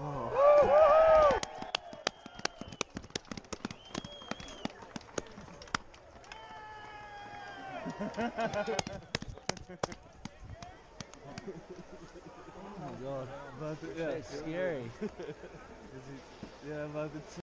Oh my god. Yeah. It's scary. Yeah, but it's